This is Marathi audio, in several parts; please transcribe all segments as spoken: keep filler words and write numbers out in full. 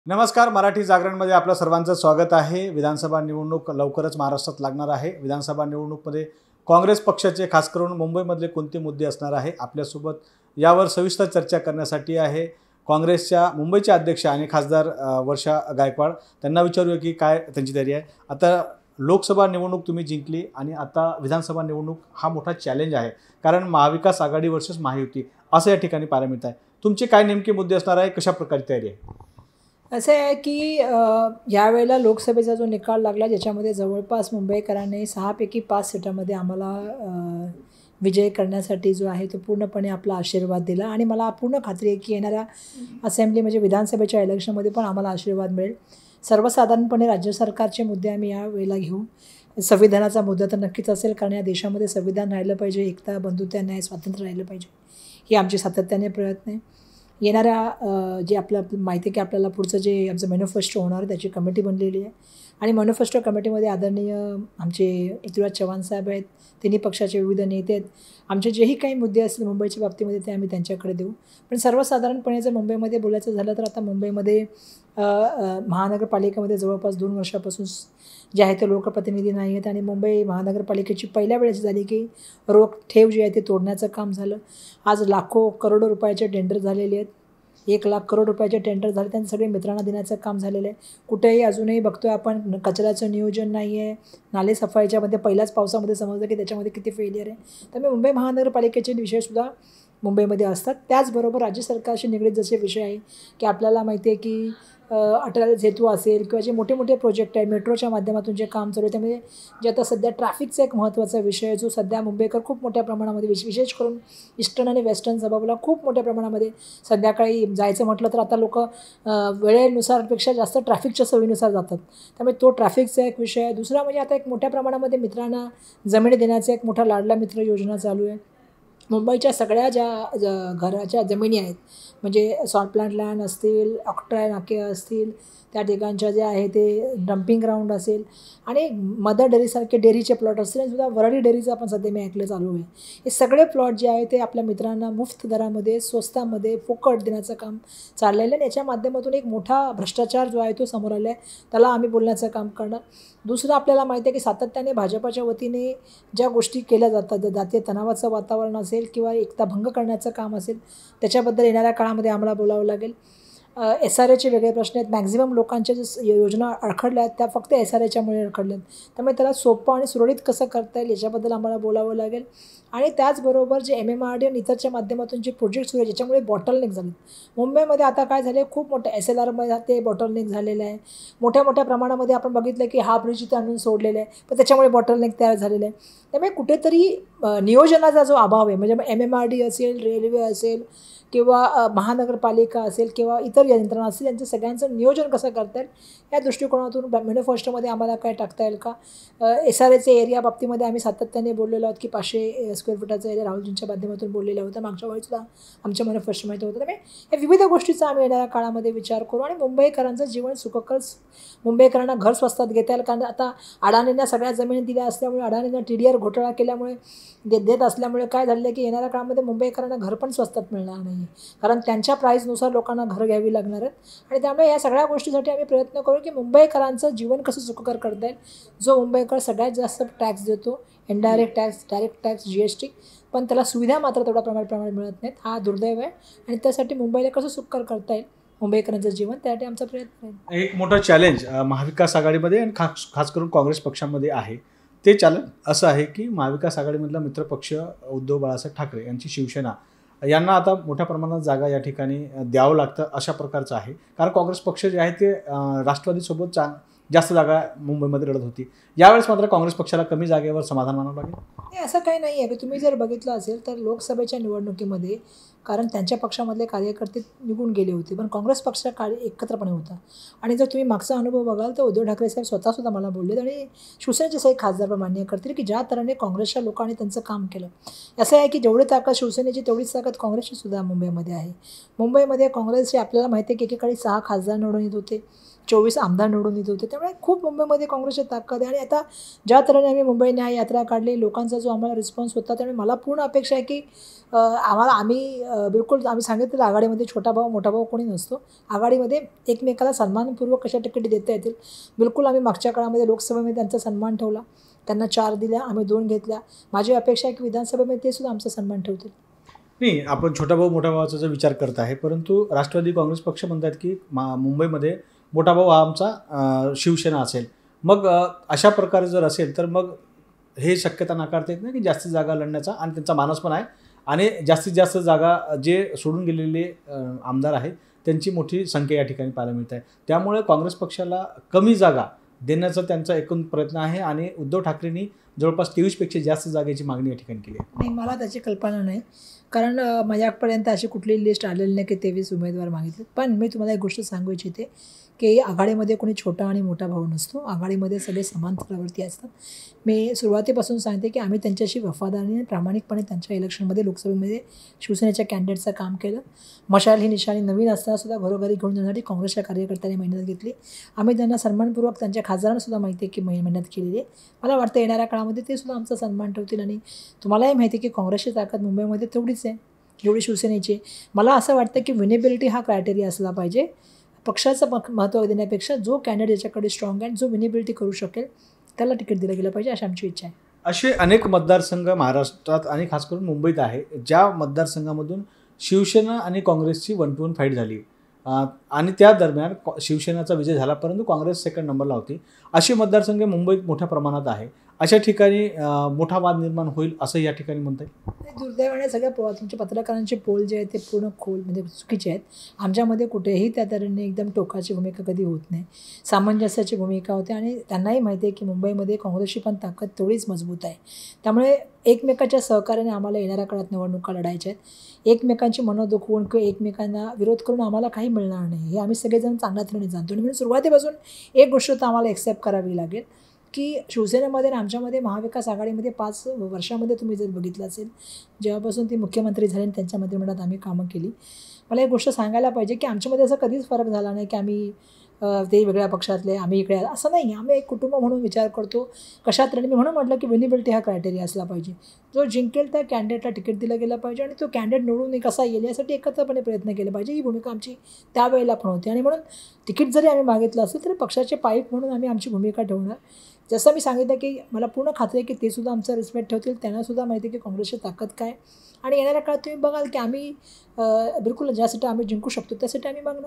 नमस्कार, मराठी जागरणमध्ये आपलं सर्वांचं स्वागत आहे। विधानसभा निवडणूक लवकरच महाराष्ट्रात लागणार आहे। विधानसभा निवडणूकमध्ये काँग्रेस पक्षाचे खास करून मुंबईमधले कोणते मुद्दे असणार आहे, आपल्यासोबत यावर सविस्तर चर्चा करण्यासाठी आहे काँग्रेसच्या मुंबईचे अध्यक्ष आणि खासदार वर्षा गायकवाड। त्यांना विचारूया की काय त्यांची तयारी आहे। आता लोकसभा निवडणूक तुम्ही जिंकली आणि आता विधानसभा निवडणूक हा मोठा चॅलेंज आहे, कारण महाविकास आघाडी वर्सेस महायुती असं या ठिकाणी पाहायला मिळत आहे। तुमचे काय नेमके मुद्दे असणार आहे, कशा प्रकारची तयारी आहे? असं आहे की यावेळेला लोकसभेचा जो निकाल लागला ज्याच्यामध्ये जवळपास मुंबईकरांनी सहापैकी पाच सीटांमध्ये आम्हाला विजय करण्यासाठी जो आहे तो पूर्णपणे आपला आशीर्वाद दिला आणि मला पूर्ण खात्री आहे की येणाऱ्या असेंब्ली म्हणजे विधानसभेच्या इलेक्शनमध्ये पण आम्हाला आशीर्वाद मिळेल। सर्वसाधारणपणे राज्य सरकारचे मुद्दे आम्ही या वेळेला घेऊ। संविधानाचा मुद्दा तर नक्कीच असेल, कारण या देशामध्ये संविधान राहिलं पाहिजे, एकता, बंधुता, न्याय, स्वातंत्र्य राहिलं पाहिजे, ही आमची सातत्याने प्रयत्न आहे। येणाऱ्या जे आपलं माहिती आहे की आपल्याला पुढचं जे आमचं मॅनिफेस्टो होणार त्याची कमिटी बनलेली आहे आणि मॅनिफेस्टो कमिटीमध्ये आदरणीय आमचे पृथ्वीराज चव्हाण साहेब आहेत, तिन्ही पक्षाचे विविध नेते आहेत। आमचे जेही काही मुद्दे असतील मुंबईच्या बाबतीमध्ये ते आम्ही त्यांच्याकडे देऊ। पण सर्वसाधारणपणे जर मुंबईमध्ये बोलायचं झालं तर आता मुंबईमध्ये महानगरपालिकेमध्ये जवळपास दोन वर्षापासून जे आहे ते लोकप्रतिनिधी नाही आहेत आणि मुंबई महानगरपालिकेची पहिल्या वेळेस झाली की रोख ठेव जी आहे ते तोडण्याचं काम झालं। आज लाखो करोडो रुपयाचे टेंडर झालेले आहेत, एक लाख करोड रुपयाचे टेंडर झाले, त्यांचं सगळे मित्रांना देण्याचं काम झालेलं आहे। कुठेही अजूनही बघतो आहे आपण कचऱ्याचं नियोजन नाही आहे, नाले सफाईच्यामध्ये पहिल्याच पावसामध्ये समजलं की त्याच्यामध्ये किती फेलियर आहे। त्यामुळे मुंबई महानगरपालिकेचे विषयसुद्धा मुंबईमध्ये असतात। त्याचबरोबर राज्य सरकारशी निगडीत जसे विषय आहे की आपल्याला माहिती आहे की अटल सेतू असेल किंवा जे मोठे मोठे प्रोजेक्ट आहे, मेट्रोच्या माध्यमातून जे काम चालू आहे, त्यामध्ये जे आता सध्या ट्रॅफिकचा एक महत्त्वाचा विषय आहे जो सध्या मुंबईकर खूप मोठ्या प्रमाणामध्ये विशे विशेष करून ईस्टर्न आणि वेस्टर्न सभाबला खूप मोठ्या प्रमाणामध्ये संध्याकाळी जायचं म्हटलं तर आता लोक वेळेनुसारपेक्षा जास्त ट्रॅफिकच्या सवयीनुसार जातात, त्यामुळे तो ट्रॅफिकचा एक विषय आहे। दुसरा म्हणजे आता एक मोठ्या प्रमाणामध्ये मित्रांना जमिनी देण्याचा एक मोठा लाडला मित्र योजना चालू आहे। मुंबईच्या सगळ्या ज्या घराच्या जमिनी आहेत म्हणजे सॉल्ट प्लांट लँड असतील, ऑक्ट्रा नाके असतील, त्या ठिकाणच्या जे आहे ते डम्पिंग ग्राउंड असेल आणि मदर डेअरीसारखे डेअरीचे प्लॉट असतील, सुद्धा वरळी डेअरीचं आपण सध्या मी ऐकलं चालू आहे। हे सगळे प्लॉट जे आहे ते आपल्या मित्रांना मुफ्त दरामध्ये स्वस्तामध्ये फुकट देण्याचं काम चाललेलं आहे। याच्या माध्यमातून एक मोठा भ्रष्टाचार जो आहे तो समोर आला आहे, त्याला आम्ही बोलण्याचं काम करणार। दुसरं आपल्याला माहिती आहे की सातत्याने भाजपाच्या वतीने ज्या गोष्टी केल्या जातात, जातीय तणावाचं वातावरण असेल किंवा एकता भंग करण्याचं काम असेल, त्याच्याबद्दल येणाऱ्या काळामध्ये आम्हाला बोलावं लागेल। एस आर एचे वेगळे प्रश्न आहेत, मॅक्झिमम लोकांच्या ज्या योजना अडखडल्या आहेत त्या फक्त एस आर एच्यामुळे अडखडल्या आहेत, त्यामुळे त्याला सोपं आणि सुरळीत कसं करता येईल याच्याबद्दल आम्हाला बोलावं लागेल। आणि त्याचबरोबर जे एम एम आर डी आणि इतरच्या माध्यमातून जे प्रोजेक्ट सुरू आहे ज्याच्यामुळे बॉटलनेक झाले मुंबईमध्ये, आता काय झाले खूप मोठ्या एस एल आरमध्ये ते बॉटलनेक झालेलं आहे। मोठ्या मोठ्या प्रमाणामध्ये आपण बघितलं की हा ब्रिज इथे आणून सोडलेला आहे, पण त्याच्यामुळे बॉटलनेक तयार झालेलं आहे। त्यामुळे कुठेतरी नियोजनाचा जो अभाव आहे, म्हणजे एम एम आर डी असेल, रेल्वे असेल किंवा महानगरपालिका असेल किंवा इतर यंत्रणा असेल, यांचं सगळ्यांचं नियोजन कसं करता येईल या दृष्टिकोनातून मॅनिफेस्टोमध्ये आम्हाला काय टाकता येईल का। एस आर एचे एरिया बाबतीमध्ये आम्ही सातत्याने बोललेलो आहोत की पाचशे स्क्वेअर फुटाचा एरिया राहुलजींच्या माध्यमातून बोललेलं होतं, मागच्या वेळीसुद्धा आमच्या मॅनिफेस्टोमध्ये होतं। त्यामुळे या विविध गोष्टीचा आम्ही येणाऱ्या काळामध्ये विचार करू आणि मुंबईकरांचं जीवन सुखकर, मुंबईकरांना घर स्वस्तात घेता येईल, कारण आता अडाणींना सगळ्या जमिनी दिल्या असल्यामुळे, अडाणींना टी डी आर घोटाळा केल्यामुळे देत देत असल्यामुळे काय झालं आहे की येणाऱ्या काळामध्ये मुंबईकरांना घर पण स्वस्तात मिळणार नाही, कारण त्यांच्या प्राईजनुसार लोकांना घर घ्यावी लागणार आहेत। आणि त्यामुळे या सगळ्या गोष्टीसाठी आम्ही प्रयत्न करू की मुंबईकरांचं जीवन कसं सुखकर करता येईल। जो मुंबईकर सगळ्यात जास्त टॅक्स देतो, indirect tax, direct tax, G S T, पण त्याला सुविधा मात्र तेवढ्या प्रमाणात प्रमाणात मिळत नाहीत, हा दुर्दैव आहे। आणि त्यासाठी मुंबईला कसं सुखकर करता येईल मुंबईकरांचं जीवन, त्यासाठी आमचा प्रयत्न आहे। एक मोठं चॅलेंज महाविकास आघाडीमध्ये आणि खास खास करून काँग्रेस पक्षामध्ये आहे, ते चॅलेंज असं आहे की महाविकास आघाडीमधला मित्रपक्ष उद्धव बाळासाहेब ठाकरे यांची शिवसेना यांना आता मोठ्या प्रमाणात जागा या ठिकाणी द्यावं लागतं अशा प्रकारचं आहे, कारण काँग्रेस पक्ष जे आहे ते राष्ट्रवादीसोबत चा जास्त जागा मुंबईमध्ये लढत होती। यावेळेस मात्र काँग्रेस पक्षाला कमी जागेवर समाधान मानावं लागेल। नाही, असं काही नाही आहे की तुम्ही जर बघितलं असेल तर लोकसभेच्या निवडणुकीमध्ये कारण त्यांच्या पक्षामधले कार्यकर्ते निघून गेले होते, पण काँग्रेस पक्ष कार्य एकत्रपणे होता। आणि जर तुम्ही मागचा अनुभव बघाल तर उद्धव ठाकरे साहेब स्वतःसुद्धा मला बोलले आणि शिवसेनेचे सही खासदार मान्य करतील की ज्या तऱ्हेने काँग्रेसच्या लोकांनी त्यांचं काम केलं, असं आहे की जेवढी ताकद शिवसेनेची तेवढीच ताकद काँग्रेसची सुद्धा मुंबईमध्ये आहे। मुंबईमध्ये काँग्रेसचे आपल्याला माहिती आहे की एकेकाळी सहा खासदार निवडून येत होते, चोवीस आमदार निवडून येत होते, त्यामुळे खूप मुंबईमध्ये काँग्रेसची ताकद आहे। आणि आता ज्या तऱ्हेने आम्ही मुंबई न्याय यात्रा काढली, लोकांचा जो आम्हाला रिस्पॉन्स होता, त्यामुळे मला पूर्ण अपेक्षा आहे की आम्हाला आम्ही अ, बिलकुल आम्ही सांगितलं आघाडीमध्ये छोटा भाऊ मोठा भाऊ कोणी नसतो. आघाडीमध्ये एकमेकाला सन्मानपूर्वक कशा तिकीट देता येतील बिलकुल आम्ही मागच्या काळामध्ये लोकसभेमध्ये त्यांचा सन्मान ठेवला. त्यांना चार दिल्या, आम्ही दोन घेतल्या. माझी अपेक्षा आहे की विधानसभेमध्ये ते सुद्धा आमचा सन्मान ठेवतील. नाही, आपण छोटा भाऊ मोठा भावाचा जो विचार करत आहे, परंतु राष्ट्रवादी काँग्रेस पक्ष म्हणतात की मा मुंबईमध्ये मोठा भाऊ हा आमचा अ, शिवसेना असेल. मग अ, अशा प्रकारे जर असेल तर मग हे शक्यता नाकारता येत नाही की जास्तीत जागा लढण्याचा, आणि त्यांचा मानस पण आहे आणि जास्तीत जास्त जागा जे सोडून गेलेले अ, आमदार आहेत त्यांची मोठी संख्या या ठिकाणी पाहायला मिळत आहे. त्यामुळे काँग्रेस पक्षाला कमी जागा देण्याचा त्यांचा एकूण प्रयत्न आहे आणि उद्धव ठाकरेंनी जवळपास तेवीसपेक्षा जास्त जागेची मागणी या ठिकाणी केली आहे. नाही, मला त्याची कल्पना नाही, कारण अ, माझ्यापर्यंत अशी कुठलीही लिस्ट आलेली नाही की तेवीस उमेदवार मागितले. पण मी तुम्हाला एक गोष्ट सांगू इच्छिते की आघाडीमध्ये कोणी छोटा आणि मोठा भाऊ नसतो. आघाडीमध्ये सगळे समान स्तरावरती असतात. मी सुरुवातीपासून सांगते की आम्ही त्यांच्याशी वफादारीने आणि प्रामाणिकपणे त्यांच्या इलेक्शनमध्ये लोकसभेमध्ये शिवसेनेच्या कॅन्डिडेटचं काम केलं. मशाल ही निशाणी नवीन असताना सुद्धा घरोघरी घेऊन जाण्यासाठी काँग्रेसच्या कार्यकर्त्यांनी मेहनत घेतली. आम्ही त्यांना सन्मानपूर्वक त्यांच्या खासदारांना सुद्धा माहिती आहे की मेहनत केलेली आहे. मला वाटतं येणाऱ्या काळामध्ये ते सुद्धा आमचा सन्मान ठेवतील. आणि तुम्हालाही माहिती आहे की काँग्रेसची ताकद मुंबईमध्ये तेवढीच आहे जेवढी शिवसेनेची. मला असं वाटतं की विनेबिलिटी हा क्रायटेरिया असला पाहिजे. पक्षाचं मक महत्त्व देण्यापेक्षा जो कॅन्डिडेट याच्याकडे स्ट्रॉंग आहे आणि जो विनेबिलिटी करू शकेल त्याला तिकीट दिलं गेलं पाहिजे, अशी आमची इच्छा आहे. असे अनेक मतदारसंघ महाराष्ट्रात आणि खास करून मुंबईत आहे ज्या मतदारसंघामधून शिवसेना आणि काँग्रेसची वन टू वन फाईट झाली आणि त्या दरम्यान शिवसेनेचा विजय झाला, परंतु काँग्रेस सेकंड नंबरला होती. अशी मतदारसंघ मुंबईत मोठ्या प्रमाणात आहे. अशा ठिकाणी मोठा वाद निर्माण होईल असं या ठिकाणी म्हणता येईल. दुर्दैवाने सगळ्या पो तुमच्या पत्रकारांचे पोल जे आहेत ते पूर्ण खोल म्हणजे चुकीचे आहेत. आमच्यामध्ये कुठेही त्या तऱ्हेने एकदम टोकाची भूमिका कधी होत नाही. सामंजस्याची भूमिका होते आणि त्यांनाही माहिती आहे की मुंबईमध्ये काँग्रेसची पण ताकद तेवढीच मजबूत आहे. त्यामुळे एकमेकाच्या सहकार्याने आम्हाला येणाऱ्या काळात निवडणुका लढायच्या आहेत. एकमेकांची मनं दुखवून किंवा एकमेकांना विरोध करून आम्हाला काही मिळणार नाही हे आम्ही सगळेजण चांगल्या तऱ्हेने जाणतो. म्हणून सुरुवातीपासून एक गोष्ट तर आम्हाला एक्सेप्ट करावी लागेल की शिवसेनेमध्ये आणि आमच्यामध्ये महाविकास आघाडीमध्ये पाच वर्षामध्ये तुम्ही जर बघितलं असेल जेव्हापासून ती मुख्यमंत्री झाले आणि त्यांच्या मंत्रिमंडळात आम्ही कामं केली. मला एक गोष्ट सांगायला पाहिजे की आमच्यामध्ये असं कधीच फरक झाला नाही की आम्ही ते वेगळ्या पक्षातले आम्ही इकडे असं नाही. आम्ही एक कुटुंब म्हणून विचार करतो कशात तऱ्हेने. मी म्हणून म्हटलं की विनेबिलिटी हा क्रायटेरिया असला पाहिजे. जो जिंकेल त्या कॅन्डिडेटला तिकीट दिलं गेलं पाहिजे आणि तो कॅन्डिडेट निवडून कसा येईल यासाठी एकत्रपणे प्रयत्न केले पाहिजे. ही भूमिका आमची त्यावेळेला पण होती आणि म्हणून तिकीट जरी आम्ही मागितलं असेल तरी पक्षाचे पाईप म्हणून आम्ही आमची भूमिका ठेवणार. जसं मी सांगितलं की मला पूर्ण खात्री आहे की ते सुद्धा आमचा रिस्पेक्ट ठेवतील. त्यांनासुद्धा माहिती आहे की काँग्रेसची ताकद काय आणि येणाऱ्या काळात तुम्ही बघाल की आम्ही बिलकुल ज्यासाठी आम्ही जिंकू शकतो त्यासाठी आम्ही बघणार.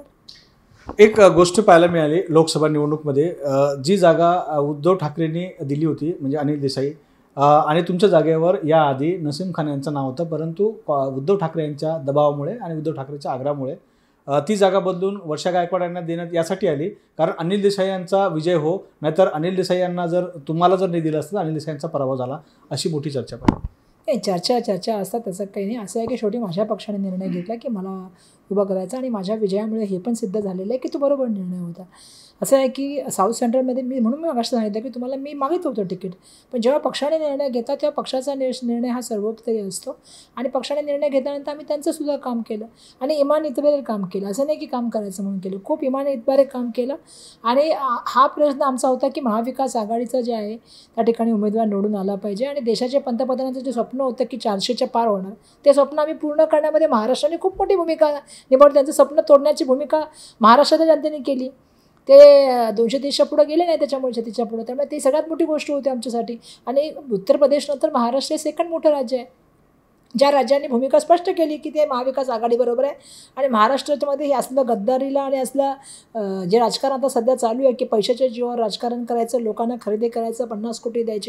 एक गोष्ट पाहायला मिळाली लोकसभा निवडणूकमध्ये, जी जागा उद्धव ठाकरेंनी दिली होती म्हणजे अनिल देसाई आणि तुमच्या जागेवर याआधी नसीम खान यांचं नाव होतं, परंतु उद्धव ठाकरे यांच्या दबावामुळे आणि उद्धव ठाकरेच्या आग्रहामुळे ती जागा बदलून वर्षा गायकवाड यांना देण्यात यासाठी आली कारण अनिल देसाई यांचा विजय हो, नाहीतर अनिल देसाई यांना जर तुम्हाला जर नाही दिलं असतं तर अनिल देसाई यांचा पराभव झाला, अशी मोठी चर्चा पाहिजे. नाही, चर्चा चर्चा असतात त्याचं काही नाही. असं आहे की शेवटी माझ्या पक्षाने निर्णय घेतला की मला उभं करायचा आणि माझ्या विजयामुळे हे पण सिद्ध झालेलं आहे की तो बरोबर निर्णय होता. असं आहे की साऊथ सेंट्रलमध्ये मी म्हणून मी मागाशी सांगितलं की तुम्हाला मी मागितलं होतं तिकीट, पण जेव्हा पक्षाने निर्णय घेतात तेव्हा पक्षाचा निर्णय हा सर्वोपरी असतो आणि पक्षाने निर्णय घेतल्यानंतर आम्ही त्यांचंसुद्धा काम केलं आणि इमान इतबारे काम केलं. असं नाही की काम करायचं म्हणून केलं, खूप इमान इतबारे काम केलं आणि हा प्रश्न आमचा होता की महाविकास आघाडीचं जे आहे त्या ठिकाणी उमेदवार निवडून आला पाहिजे आणि देशाच्या पंतप्रधानांचं जे स्वप्न होतं की चारशेच्या पार होणार ते स्वप्न आम्ही पूर्ण करण्यामध्ये महाराष्ट्राने खूप मोठी भूमिका निभावली. त्यांचं स्वप्न तोडण्याची भूमिका महाराष्ट्राच्या जनतेने केली. ते दोनशे तीसच्या पुढं गेले नाही त्याच्यामुळे छत्तीसच्या पुढं, त्यामुळे ती सगळ्यात मोठी गोष्ट होती आमच्यासाठी. आणि उत्तर प्रदेशनंतर महाराष्ट्र हे सेकंड मोठं राज्य आहे ज्या राज्यांनी भूमिका स्पष्ट केली की ते महाविकास आघाडीबरोबर आहे. आणि महाराष्ट्रामध्ये हे असलं गद्दारीला आणि असलं जे राजकारण आता सध्या चालू आहे की पैशाच्या जीवावर राजकारण करायचं, लोकांना खरेदी करायचं, पन्नास कोटी द्यायचे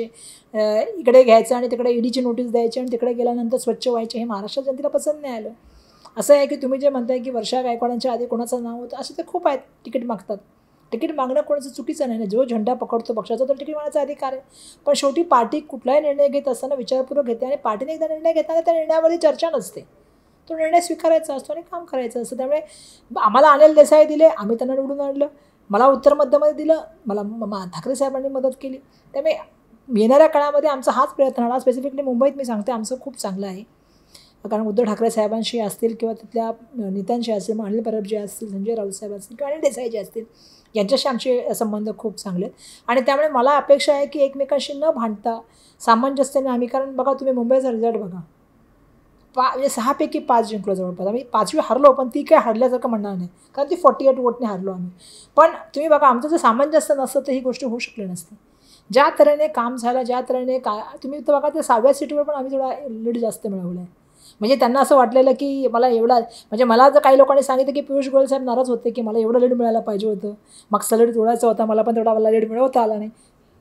इकडे घ्यायचं आणि तिकडे ईडीची नोटीस द्यायची आणि तिकडे गेल्यानंतर स्वच्छ व्हायचे, हे महाराष्ट्र जनतेला पसंत नाही आलं. असं आहे की तुम्ही जे म्हणताय की वर्षा गायकवाडांच्या आधी कोणाचं नाव होतं, असं ते खूप आहेत तिकीट मागतात. तिकीट मागणं कोणाचं चुकीचं नाही ना, जो झेंडा पकडतो पक्षाचा तो तिकीट मागण्याचा अधिकार आहे. पण शेवटी पार्टी कुठलाही निर्णय घेत असताना विचारपूर्वक घेते आणि पार्टीने एकदा निर्णय घेताना त्या निर्णयावरही चर्चा नसते, तो निर्णय स्वीकारायचा असतो आणि काम करायचं असतं. त्यामुळे आम्हाला अनिल देसाई दिले, आम्ही त्यांना निवडून आणलं. मला उत्तर मध्यमध्ये दिलं, मला ठाकरे साहेबांनी मदत केली. त्यामुळे येणाऱ्या काळामध्ये आमचा हाच प्रयत्न राहणार. स्पेसिफिकली मुंबईत मी सांगते आमचं खूप चांगलं आहे, कारण उद्धव ठाकरे साहेबांशी असतील किंवा तिथल्या नेत्यांशी असतील, अनिल परब जे असतील, संजय राऊत साहेब असतील किंवा अनिल देसाई जे असतील, यांच्याशी आमचे संबंध खूप चांगले आहेत. आणि त्यामुळे मला अपेक्षा आहे की एकमेकांशी न भांडता सामंजस्याने आम्ही, कारण बघा तुम्ही मुंबईचा रिझल्ट बघा, पा म्हणजे सहापैकी पाच जिंकलो जवळपास. आम्ही पाचवी हरलो, पण ती काय हरल्यासारखं म्हणणार नाही, कारण ती फोर्टी एट वोटने हरलो आम्ही. पण तुम्ही बघा, आमचं जर सामंजस्य नसतं तर ही गोष्ट होऊ शकली नसती. ज्या तऱ्हेने काम झालं, ज्या तऱ्हेने का तुम्ही तर बघा, त्या सहाव्या सीटवर पण आम्ही थोडा लीड जास्त मिळवलं आहे. म्हणजे त्यांना असं वाटलेलं की मला एवढा, म्हणजे मला जर काही लोकांनी सांगितलं की पियुष गोयल साहेब नाराज होते की मला एवढं लीड मिळायला पाहिजे होतं, मागचा लीड तोडायचा होता, मला पण तेवढा मला लीड मिळवता आला नाही.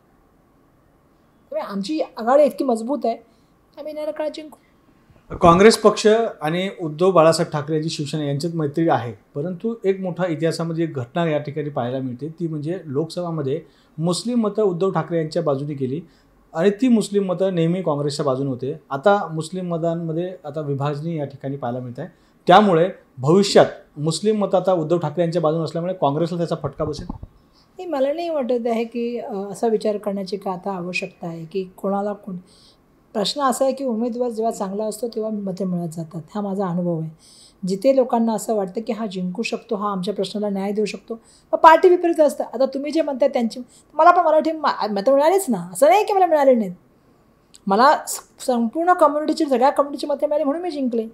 त्यामुळे आमची आघाडी इतकी मजबूत आहे, आम्ही येणाऱ्या काळात जिंकू. काँग्रेस पक्ष आणि उद्धव बाळासाहेब ठाकरे यांची शिवसेना यांच्यात मैत्री आहे, परंतु एक मोठा इतिहासामध्ये एक घटना या ठिकाणी पाहायला मिळते, ती म्हणजे लोकसभामध्ये मुस्लिम मतं उद्धव ठाकरे यांच्या बाजूने केली आणि ती मुस्लिम मतं नेहमी काँग्रेसच्या बाजूने होते. आता मुस्लिम मतांमध्ये आता विभाजनी या ठिकाणी पाहायला मिळत आहे. त्यामुळे भविष्यात मुस्लिम मतं आता उद्धव ठाकरे यांच्या बाजूने असल्यामुळे काँग्रेसला त्याचा फटका बसेल. नाही, मला नाही वाटत आहे की असा विचार करण्याची का आता आवश्यकता आहे की कोणाला कोण. प्रश्न असा आहे की उमेदवार जेव्हा चांगला असतो तेव्हा मते मिळत जातात. हा माझा अनुभव आहे. जिथे लोकांना असं वाटतं की हा जिंकू शकतो, हा आमच्या प्रश्नाला न्याय देऊ शकतो, मग पार्टी विपरीत असतं. आता तुम्ही जे म्हणताय त्यांची, मला पण मराठी मतं मिळालीच ना, असं नाही की मला मिळाले नाहीत. मला संपूर्ण कम्युनिटीची, सगळ्या कम्युनिटीची मतं मिळाली म्हणून मी जिंकले.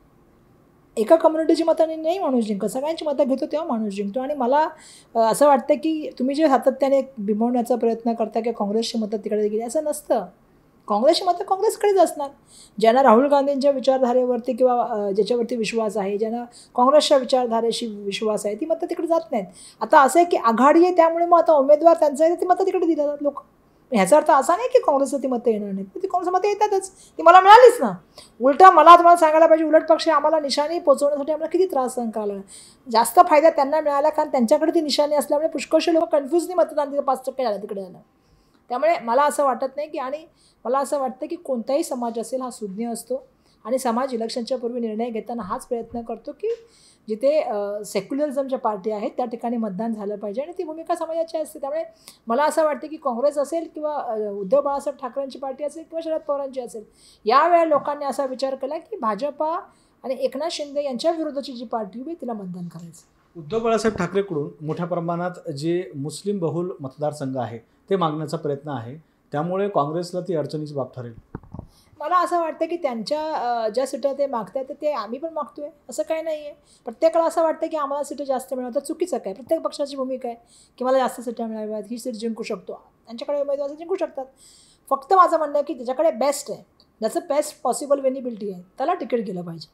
एका कम्युनिटीची मताने नाही माणूस जिंकत, सगळ्यांची मतं घेतो तेव्हा माणूस जिंकतो. आणि मला असं वाटतं की तुम्ही जे सातत्याने बिंबवण्याचा प्रयत्न करता की काँग्रेसची मतं तिकडे गेली, असं नसतं. काँग्रेसची मतं काँग्रेसकडेच असणार. ज्यांना राहुल गांधींच्या विचारधारेवरती किंवा ज्याच्यावरती विश्वास आहे, ज्यांना काँग्रेसच्या विचारधारेशी विश्वास आहे, ती मतं तिकडे जात नाहीत. आता असं आहे की आघाडी आहे, त्यामुळे मग आता उमेदवार त्यांचं आहे, ती मतं तिकडे दिली जातात लोक. ह्याचा अर्थ असा नाही की काँग्रेसचं ती मतं येणार नाहीत, ती काँग्रेस मतं येतातच, ती मला मिळालीच ना. उलटा मला तुम्हाला सांगायला पाहिजे, उलट पक्ष आम्हाला निशाणी पोचवण्यासाठी आम्हाला किती त्रास सहन करायला. जास्त फायदा त्यांना मिळाला, कारण त्यांच्याकडे ती निशाणी असल्यामुळे पुष्कळशे लोक कन्फ्युजनी मतदान तिथे पाच टक्के झालं तिकडे झालं. त्यामुळे मला असं वाटत नाही की, आणि मला असं वाटतं की कोणताही समाज असेल हा सुज्ञ असतो आणि समाज इलेक्शनच्या पूर्वी निर्णय घेताना हाच प्रयत्न करतो की जिथे सेक्युलरिझमच्या पार्टी आहेत त्या ठिकाणी मतदान झालं पाहिजे आणि ती भूमिका समाजाची असते. त्यामुळे मला असं वाटतं की काँग्रेस असेल किंवा उद्धव बाळासाहेब ठाकरेंची पार्टी असेल किंवा शरद पवारांची असेल, यावेळेला लोकांनी असा विचार केला की भाजपा आणि एकनाथ शिंदे यांच्या विरोधाची जी पार्टी उभी तिला मतदान करायचं. उद्धव बाळासाहेब ठाकरेकडून मोठ्या प्रमाणात जे मुस्लिम बहुल मतदारसंघ आहे ते मागण्याचा प्रयत्न आहे, त्यामुळे काँग्रेसला ती अडचणीची बाब ठरेल. मला असं वाटतं की त्यांच्या ज्या सीटं ते मागतात ते आम्ही पण मागतो आहे, असं काही नाही आहे. प्रत्येकाला असं वाटतं की आम्हाला सीटं जास्त मिळवतात, चुकीचं काय. प्रत्येक पक्षाची भूमिका आहे की मला जास्त सीटं मिळाव्यात, ही सीट जिंकू शकतो, त्यांच्याकडे उमेदवार जिंकू शकतात. फक्त माझं म्हणणं आहे की ज्याच्याकडे बेस्ट आहे, ज्याचं बेस्ट पॉसिबल वेनिबिलिटी आहे, त्याला तिकीट गेलं पाहिजे,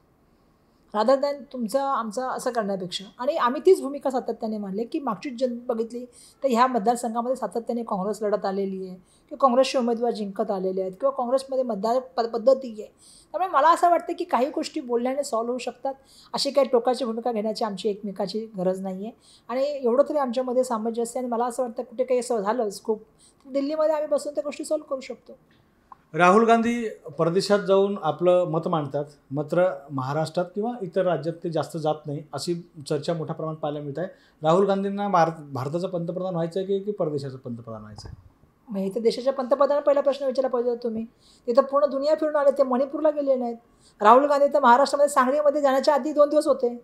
रादर दॅन तुमचं आमचं असं करण्यापेक्षा. आणि आम्ही तीच भूमिका सातत्याने मांडली की मागची जन बघितली तर ह्या मतदारसंघामध्ये सातत्याने काँग्रेस लढत आलेली आहे किंवा काँग्रेसचे उमेदवार जिंकत आलेले आहेत किंवा काँग्रेसमध्ये मतदार प पद्धती आहे. त्यामुळे मला असं वाटतं की काही गोष्टी बोलण्याने सॉल्व्ह होऊ शकतात, अशी काही टोकाची भूमिका घेण्याची आमची एकमेकाची गरज नाही आहे. आणि एवढं तरी आमच्यामध्ये सामंजस्य, आणि मला असं वाटतं कुठे काही असं झालंच खूप, दिल्लीमध्ये आम्ही बसून त्या गोष्टी सॉल्व्ह करू शकतो. राहुल गांधी परदेशात जाऊन आपलं मत मांडतात, मात्र महाराष्ट्रात किंवा इतर राज्यात ते जास्त जात नाही, अशी चर्चा मोठ्या प्रमाणात पाहायला मिळत आहे. राहुल गांधींना भारत भारताचं पंतप्रधान व्हायचं आहे की की परदेशाचं पंतप्रधान व्हायचं आहे? मग इथं देशाच्या पंतप्रधान पहिला प्रश्न विचारला पाहिजे होता तुम्ही. तिथं पूर्ण दुनिया फिरून आले, ते मणिपूरला गेले नाहीत. राहुल गांधी तर महाराष्ट्रामध्ये सांगलीमध्ये जाण्याच्या आधी दोन दिवस होते.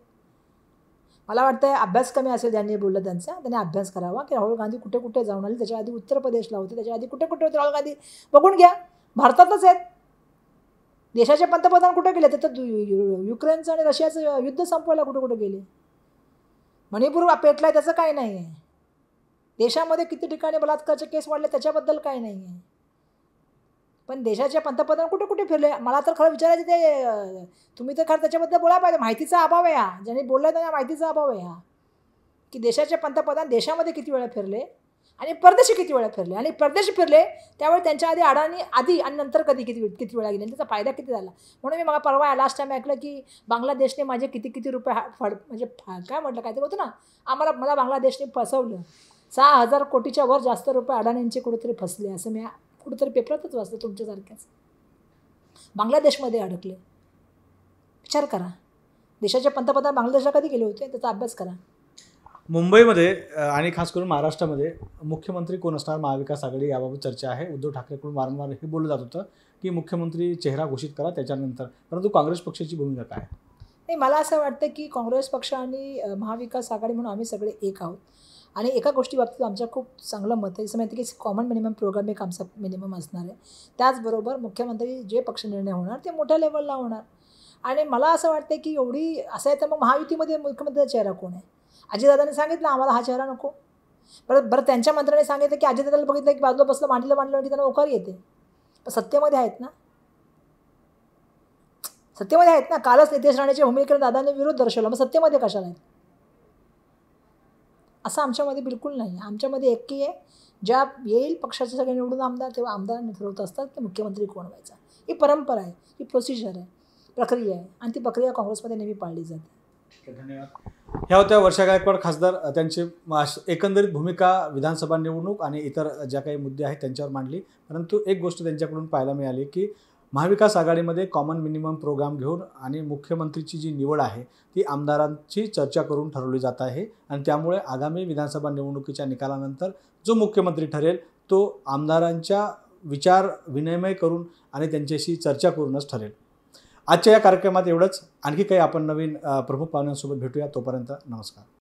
मला वाटतं अभ्यास कमी असेल ज्यांनी बोललं त्यांचा, त्यांनी अभ्यास करावा की राहुल गांधी कुठे कुठे जाऊन आले. त्याच्या आधी उत्तर प्रदेशला होते, त्याच्या आधी कुठे कुठे होते राहुल गांधी बघून घ्या. भारतातच आहेत. देशाचे पंतप्रधान कुठे गेले? तर युक्रेनचं आणि रशियाचं युद्ध संपवायला कुठे कुठे गेले. मणिपूर पेटलाय त्याचं काही नाही आहे. देशामध्ये किती ठिकाणी बलात्कारचे केस वाढले त्याच्याबद्दल काही नाही आहे. पण देशाचे पंतप्रधान कुठे कुठे फिरले? मला तर खरं विचारायचं ते, तुम्ही तर खरं त्याच्याबद्दल बोलायला पाहिजे. माहितीचा अभाव आहे हा, ज्यांनी बोललं त्यांना माहितीचा अभाव आहे हा, की देशाचे पंतप्रधान देशामध्ये किती वेळा फिरले आणि परदेशी किती वेळा फिरले, आणि परदेशी फिरले त्यावेळी त्यांच्या आधी अडाणी आधी आणि नंतर कधी किती किती वेळा गेले, त्याचा फायदा किती झाला. म्हणून मी मला परवा लास्ट टाईम ऐकलं की बांगलादेशने माझे किती किती रुपये फड म्हणजे काय म्हटलं काहीतरी होतं ना, आम्हाला मला बांगलादेशने फसवलं. सहा हजार कोटीच्या वर जास्त रुपये अडाणींचे कुठेतरी फसले, असं मी कुठेतरी पेपरातच वाचलं. तुमच्यासारख्याच बांगलादेशमध्ये अडकले. विचार करा, देशाचे पंतप्रधान बांगलादेशला कधी गेले होते, त्याचा अभ्यास करा. मुंबईमध्ये आणि खास करून महाराष्ट्रामध्ये मुख्यमंत्री कोण असणार महाविकास आघाडी याबाबत चर्चा आहे. उद्धव ठाकरेकडून वारंवार हे बोललं जात होतं की मुख्यमंत्री चेहरा घोषित करा त्याच्यानंतर, परंतु काँग्रेस पक्षाची भूमिका काय? नाही, मला असं वाटतं की काँग्रेस पक्ष आणि महाविकास आघाडी म्हणून आम्ही सगळे एक आहोत. आणि एका गोष्टी बाबतीत आमचं खूप चांगलं मत आहे, जसं माहिती की कॉमन मिनिमम प्रोग्राम एक आमचा मिनिमम असणार आहे. त्याचबरोबर मुख्यमंत्री जे पक्ष निर्णय होणार ते मोठ्या लेवलला होणार. आणि मला असं वाटतं की एवढी असं आहे तर मग महायुतीमध्ये मुख्यमंत्र्याचा चेहरा कोण आहे? अजितदादांनी सांगितलं आम्हाला हा चेहरा नको. परत बरं त्यांच्या मंत्र्याने सांगितलं की अजितदादाला बघितलं की बाजूला बसलं मांडीला मांडलं की त्यांना ओकार येते. पण सत्तेमध्ये आहेत ना, सत्तेमध्ये आहेत ना. कालच नितेश राणेच्या भूमिकेला दादांनी विरोध दर्शवला, मग सत्तेमध्ये कशाला आहेत? असं आमच्यामध्ये बिलकुल नाही. आमच्यामध्ये एकी आहे, ज्या येईल पक्षाचे सगळे निवडून आमदार तेव्हा आमदार ठरवत असतात की मुख्यमंत्री कोण व्हायचा. ही परंपरा आहे, ही प्रोसिजर आहे, प्रक्रिया आहे आणि ती प्रक्रिया काँग्रेसमध्ये नेहमी पाळली जाते. धन्यवाद. ह्या होत्या वर्षा गायकवाड खासदार. त्यांची एकंदरीत भूमिका विधानसभा निवडणूक आणि इतर ज्या काही मुद्दे आहेत त्यांच्यावर मांडली. परंतु एक गोष्ट त्यांच्याकडून पाहायला मिळाली की महाविकास आघाडीमध्ये कॉमन मिनिमम प्रोग्राम घेऊन आणि मुख्यमंत्रीची जी निवड आहे ती आमदारांची चर्चा करून ठरवली जात आहे आणि त्यामुळे आगामी विधानसभा निवडणुकीच्या निकालानंतर जो मुख्यमंत्री ठरेल तो आमदारांच्या विचार विनिमय करून आणि त्यांच्याशी चर्चा करूनच ठरेल. आजच्या या कार्यक्रमात एवढंच. आणखी काही आपण नवीन प्रमुख पाहुण्यांसोबत भेटूया. तोपर्यंत नमस्कार.